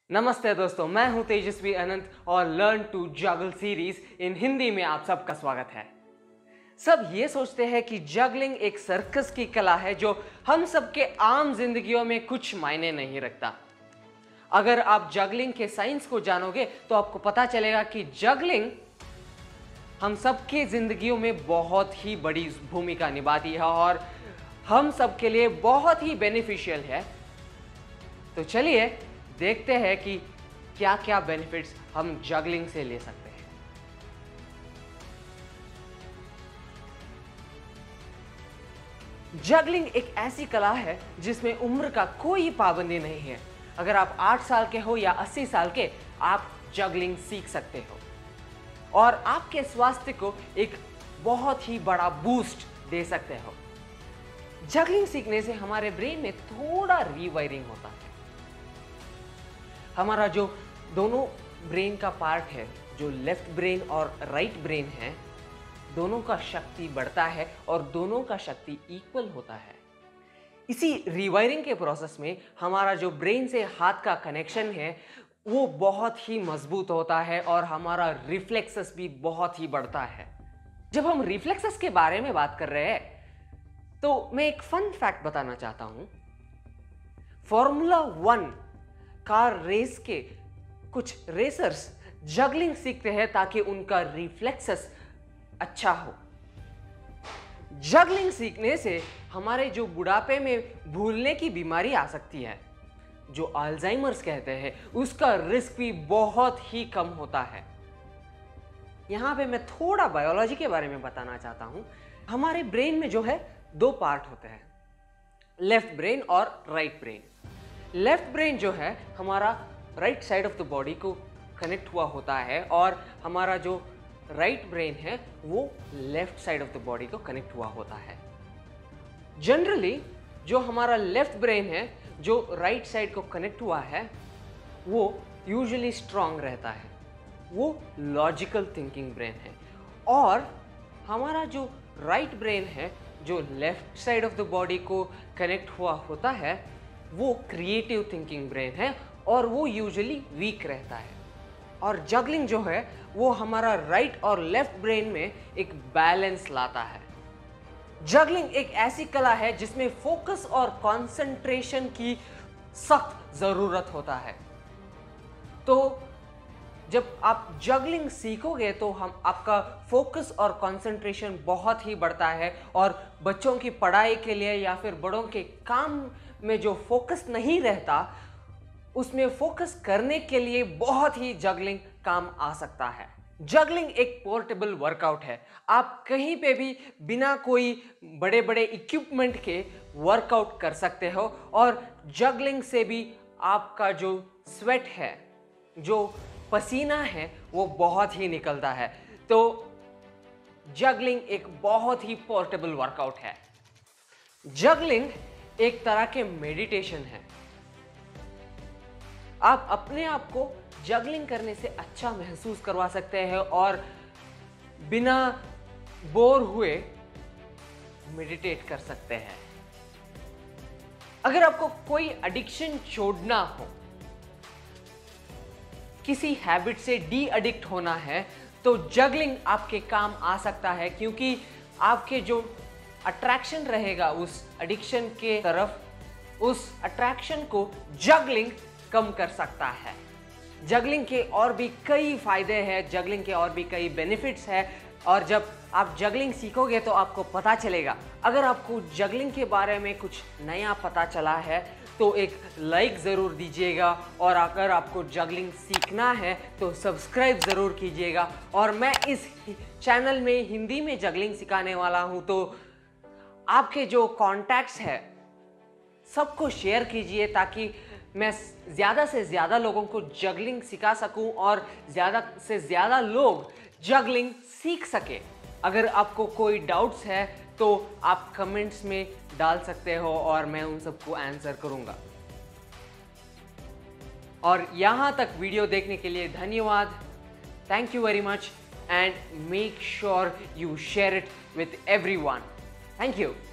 नमस्ते दोस्तों, मैं हूं तेजस्वी अनंत और learn to juggle series in Hindi में आप सबका स्वागत है। सब ये सोचते हैं कि जगलिंग एक सर्कस की कला है जो हम सबके आम जिंदगियों में कुछ मायने नहीं रखता। अगर आप जगलिंग के साइंस को जानोगे तो आपको पता चलेगा कि जगलिंग हम सबके जिंदगियों में बहुत ही बड़ी भूमिका निभाती है और हम सबके लिए बहुत ही बेनिफिशियल है। तो चलिए देखते हैं कि क्या क्या बेनिफिट्स हम जगलिंग से ले सकते हैं। जगलिंग एक ऐसी कला है जिसमें उम्र का कोई पाबंदी नहीं है। अगर आप 8 साल के हो या 80 साल के, आप जगलिंग सीख सकते हो और आपके स्वास्थ्य को एक बहुत ही बड़ा बूस्ट दे सकते हो। जगलिंग सीखने से हमारे ब्रेन में थोड़ा रीवायरिंग होता है। हमारा जो दोनों ब्रेन का पार्ट है, जो लेफ्ट ब्रेन और राइट ब्रेन है, दोनों का शक्ति बढ़ता है और दोनों का शक्ति इक्वल होता है। इसी रिवायरिंग के प्रोसेस में हमारा जो ब्रेन से हाथ का कनेक्शन है वो बहुत ही मजबूत होता है और हमारा रिफ्लेक्सेस भी बहुत ही बढ़ता है। जब हम रिफ्लेक्सेस के बारे में बात कर रहे हैं तो मैं एक फन फैक्ट बताना चाहता हूं। फॉर्मूला 1 कार रेस के कुछ रेसर्स जगलिंग सीखते हैं ताकि उनका रिफ्लेक्सेस अच्छा हो। जगलिंग सीखने से हमारे जो बुढ़ापे में भूलने की बीमारी आ सकती है, जो अल्जाइमर्स कहते हैं, उसका रिस्क भी बहुत ही कम होता है। यहां पे मैं थोड़ा बायोलॉजी के बारे में बताना चाहता हूं। हमारे ब्रेन में जो है 2 पार्ट होते हैं, लेफ्ट ब्रेन और राइट ब्रेन। लेफ्ट ब्रेन जो है हमारा right side of the body को कनेक्ट हुआ होता है और हमारा जो राइट ब्रेन है वो left side of the body को कनेक्ट हुआ होता है। जनरली जो हमारा लेफ्ट ब्रेन है जो राइट साइड को कनेक्ट हुआ है वो यूजुअली स्ट्रांग रहता है, वो लॉजिकल थिंकिंग ब्रेन है। और हमारा जो राइट ब्रेन है जो left side of the body को कनेक्ट हुआ होता है वो क्रिएटिव थिंकिंग ब्रेन है और वो यूजुअली वीक रहता है। और जगलिंग जो है वो हमारा राइट और लेफ्ट ब्रेन में एक बैलेंस लाता है। जगलिंग एक ऐसी कला है जिसमें फोकस और कंसंट्रेशन की सख्त जरूरत होता है। तो जब आप जगलिंग सीखोगे तो आपका फोकस और कंसंट्रेशन बहुत ही बढ़ता है और बच्चों की पढ़ाई के लिए या फिर बड़ों के काम में जो फोकस नहीं रहता उसमें फोकस करने के लिए बहुत ही जगलिंग काम आ सकता है। जगलिंग एक पोर्टेबल वर्कआउट है। आप कहीं पे भी बिना कोई बड़े बड़े इक्विपमेंट के वर्कआउट कर सकते हो और जगलिंग से भी आपका जो स्वेट है, जो पसीना है, वो बहुत ही निकलता है। तो जगलिंग एक बहुत ही पोर्टेबल वर्कआउट है। जगलिंग एक तरह के मेडिटेशन है। आप अपने आप को जगलिंग करने से अच्छा महसूस करवा सकते हैं और बिना बोर हुए मेडिटेट कर सकते हैं। अगर आपको कोई एडिक्शन छोड़ना हो, किसी हैबिट से डी एडिक्ट होना है, तो जगलिंग आपके काम आ सकता है क्योंकि आपके जो अट्रैक्शन रहेगा उस एडिक्शन के तरफ, उस अट्रैक्शन को जगलिंग कम कर सकता है। जगलिंग के और भी कई फायदे हैं, जगलिंग के और भी कई बेनिफिट्स हैं और जब आप जगलिंग सीखोगे तो आपको पता चलेगा। अगर आपको जगलिंग के बारे में कुछ नया पता चला है तो एक लाइक ज़रूर दीजिएगा और अगर आपको जगलिंग सीखना है तो सब्सक्राइब ज़रूर कीजिएगा। और मैं इस चैनल में हिंदी में जगलिंग सिखाने वाला हूँ, तो आपके जो कॉन्टैक्ट्स है सबको शेयर कीजिए ताकि मैं ज़्यादा से ज़्यादा लोगों को जगलिंग सिखा सकूं और ज़्यादा से ज़्यादा लोग जगलिंग सीख सके। अगर आपको कोई डाउट्स है तो आप कमेंट्स में डाल सकते हो और मैं उन सबको आंसर करूंगा। और यहाँ तक वीडियो देखने के लिए धन्यवाद। Thank you very much and make sure you share it with everyone. Thank you.